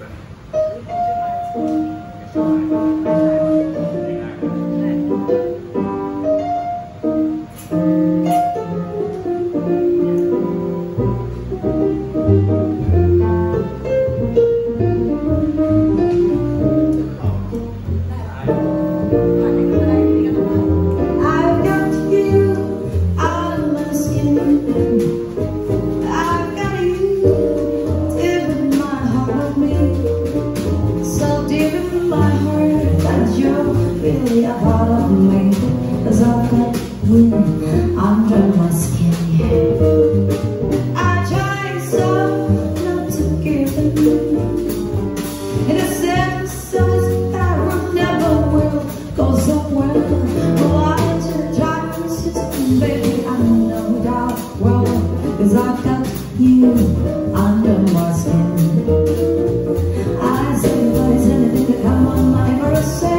Really a part of me, 'cause I've got you under my skin. I try so not to give in a sense I will never will go somewhere. Why to drive the system, baby, I know that well, 'cause I've got you under my skin. I say nobody's anything to come on my ever say.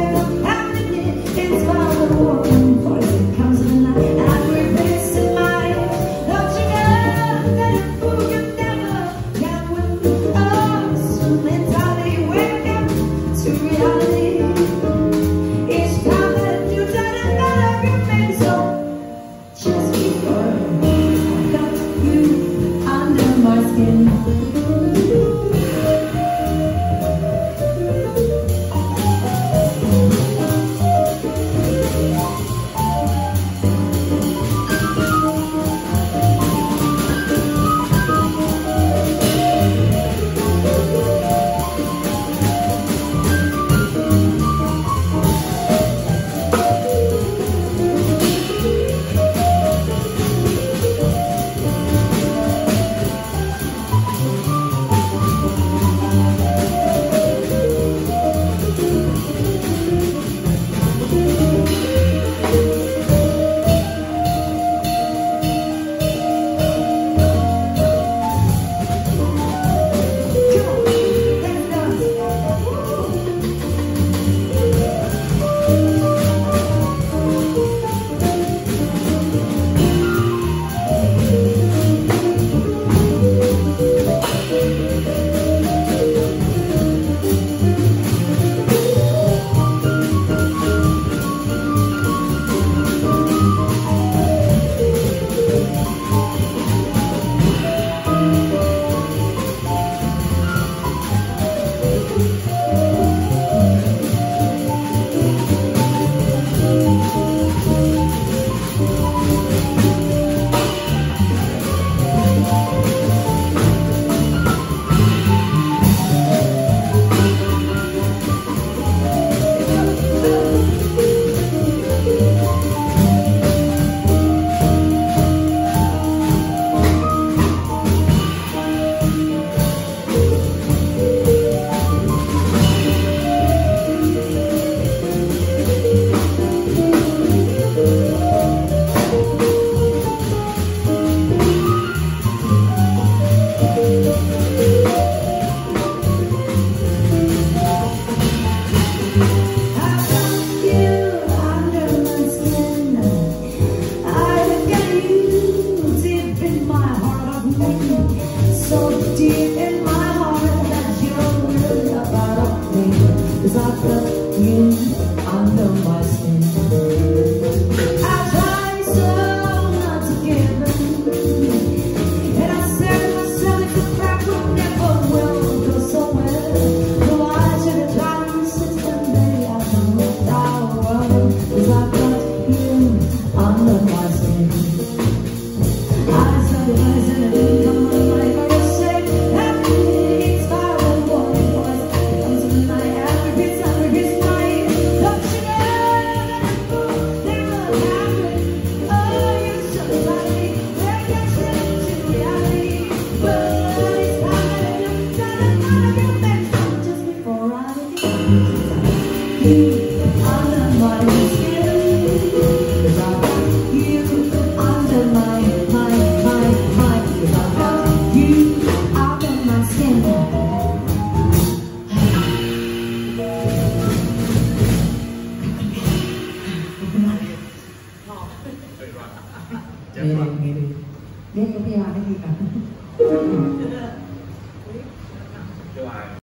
Nghe cái PR cái gì cả.